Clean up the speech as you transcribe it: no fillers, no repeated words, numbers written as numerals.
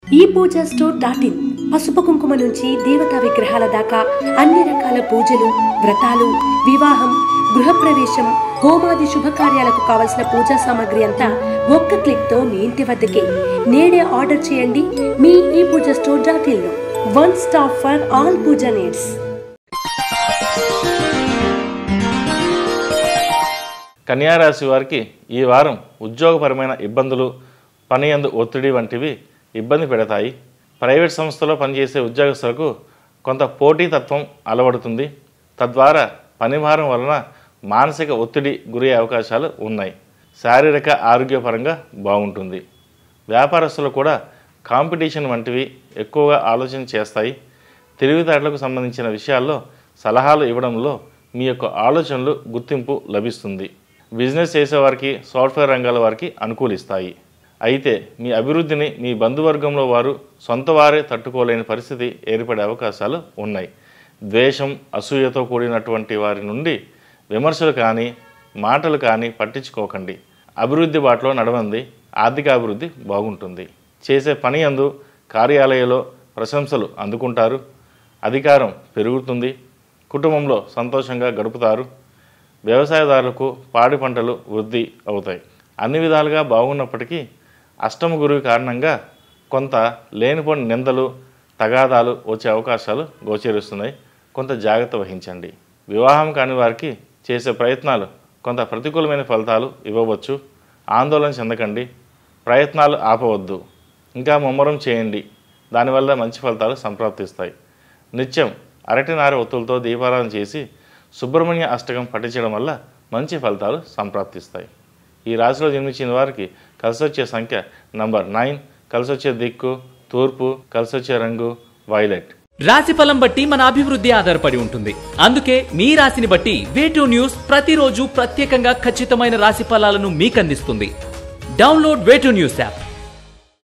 ePoojaStore.in పసుపు కుంకుమ నుంచి దేవతా విగ్రహాల దాకా అన్ని రకాల పూజలు, వ్రతాలు, వివాహం, గృహప్రవేశం, హోమాది శుభకార్యాలకు కావలసిన పూజా సామాగ్రి అంతా ఒక్క క్లిక్ తో మీ ఇంటి వద్దకే. నేడే ఆర్డర్ చేయండి మీ ePoojaStore.in లో. One stop for all puja needs. కన్యా రాశి వారికి ఈ వారం ఉద్యోగపరమైన ఇబ్బందులు, పని యందు ఒత్తిడి వంటివి ఇబ్బంది పెడతాయి. ప్రైవేట్ సంస్థలో పనిచేసే ఉద్యోగస్తులకు కొంత పోటీతత్వం అలవడుతుంది. తద్వారా పనిభారం వలన మానసిక ఒత్తిడి గురయ్యే అవకాశాలు ఉన్నాయి. శారీరక ఆరోగ్యపరంగా బాగుంటుంది. వ్యాపారస్తులు కూడా కాంపిటీషన్ వంటివి ఎక్కువగా ఆలోచన చేస్తాయి. తెలివితేటలకు సంబంధించిన విషయాల్లో సలహాలు ఇవ్వడంలో మీ యొక్క ఆలోచనలు గుర్తింపు లభిస్తుంది. బిజినెస్ చేసేవారికి, సాఫ్ట్వేర్ రంగాల వారికి అనుకూలిస్తాయి. అయితే మీ అభివృద్ధిని మీ బంధువర్గంలో వారు, సొంత వారే తట్టుకోలేని పరిస్థితి ఏర్పడే అవకాశాలు ఉన్నాయి. ద్వేషం, అసూయతో కూడినటువంటి వారి నుండి విమర్శలు కానీ, మాటలు కానీ పట్టించుకోకండి. అభివృద్ధి బాటలో నడవండి. ఆర్థిక అభివృద్ధి బాగుంటుంది. చేసే పని యందు కార్యాలయంలో ప్రశంసలు అందుకుంటారు. అధికారం పెరుగుతుంది. కుటుంబంలో సంతోషంగా గడుపుతారు. వ్యవసాయదారులకు పాడి పంటలు వృద్ధి అవుతాయి. అన్ని విధాలుగా బాగున్నప్పటికీ అష్టమ గురువు కారణంగా కొంత లేనిపోని నిందలు, తగాదాలు వచ్చే అవకాశాలు గోచరిస్తున్నాయి. కొంత జాగ్రత్త వహించండి. వివాహం కాని వారికి చేసే ప్రయత్నాలు కొంత ప్రతికూలమైన ఫలితాలు ఇవ్వవచ్చు. ఆందోళన చెందకండి. ప్రయత్నాలు ఆపవద్దు. ఇంకా ముమ్మరం చేయండి. దానివల్ల మంచి ఫలితాలు సంప్రాప్తిస్తాయి. నిత్యం అరటినార ఒత్తులతో దీపారాధన చేసి సుబ్రహ్మణ్య అష్టకం పఠించడం వల్ల మంచి ఫలితాలు సంప్రాప్తిస్తాయి. ఈ రాశిలో జన్మించిన వారికి కలిసొచ్చే సంఖ్య నంబర్ 9, కలిసొచ్చే దిక్కు తూర్పు, కలిసొచ్చే రంగు వైలెట్. రాశి ఫలం బట్టి మన అభివృద్ధి ఆధారపడి ఉంటుంది. అందుకే మీ రాశిని బట్టి వే2 న్యూస్ ప్రతిరోజు ప్రత్యేకంగా ఖచ్చితమైన రాశి ఫలాలను మీకు అందిస్తుంది. Download way two news app.